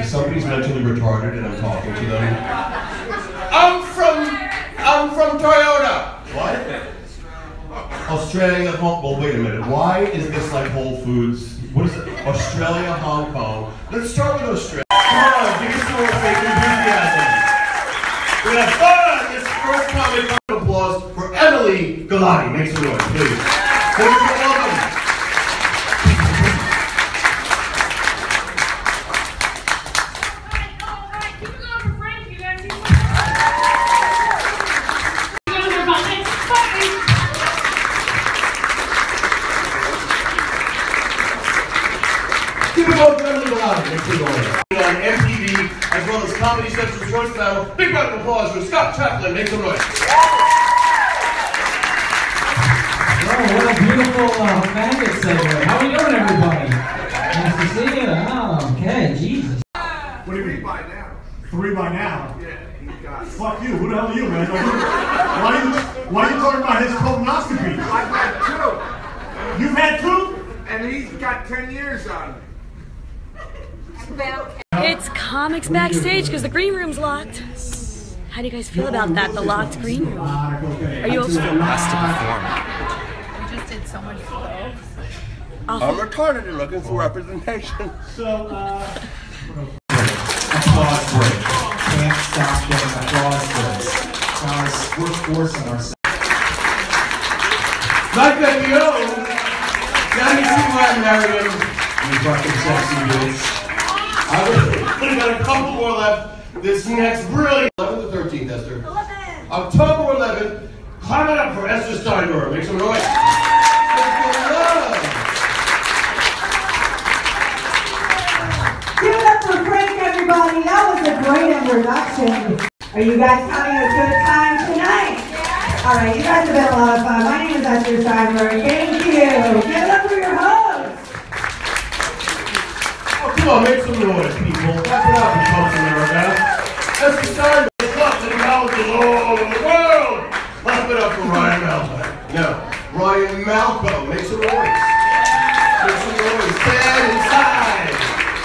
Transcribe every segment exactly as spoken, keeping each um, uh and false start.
if somebody's mentally retarded and I'm talking to them. I'm from, I'm from Toyota. What? Australia, Hong Kong. Well, wait a minute. Why is this like Whole Foods? What is it? Australia, Hong Kong. Let's start with Australia. Come on, give us some more fake enthusiasm. We're gonna have fun. This first comic round of applause for Emily Galati. Make some noise, please. Thank you for welcome. Keep it going for Emily Galati. Make sure going on M T V as well as Comedy Central's Roast Battle. Big round of applause for Scott Chaplin. Make some noise. Oh, what a beautiful uh, magnet segue. How are you doing, everybody? Nice to see you. Oh, okay, Jesus. What do you mean? Three by now. Three by now? Yeah, he's got it. Fuck you. Who the hell are you, man? Why are you, why are you talking about his colonoscopy? I've had two. You've had two? And he's got ten years on it. It's comics backstage because the green room's locked. How do you guys feel about that, the locked green room? Are you okay? We just did so much flow. I'm retarded and looking for representation. So, uh... Applause break. Can't stop getting applause breaks. Guys, we're forcing ourselves. Like that, yo! Now you see why I married him. You fucking sexy bitch. I would got a couple more left. This next really eleventh or thirteenth, Esther? eleventh. October eleventh. Climb it up for Esther Steinberg. Make some noise. Give it up for Frank, everybody. That was a great introduction. Are you guys having a good time tonight? Yeah. All right, you guys have been a lot of fun. My name is Esther Steinberg. Thank you. Give it up for your host. Come on, make some noise, people. Clap it up in Coast America. Esther Steinberg is lots of colleges all over the world. Clap it up for Ryan Malco. No, Ryan Malco. Make some noise. Make some noise. Stand inside.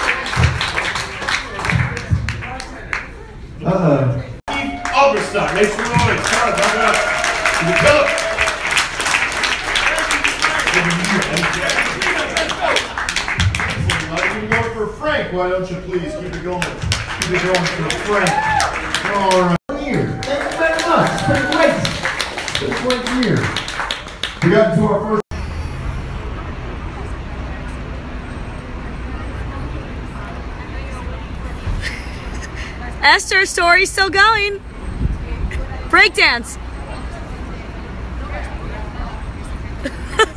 Uh-oh. Steve Oberstein. Make some noise. Come on, clap it up. You can kill it. For Frank, why don't you please keep it going? Keep it going for Frank. All right. Here. Thank you very much. It's been great. It's been a great year. We got into our first. Esther's story's still going. Breakdance.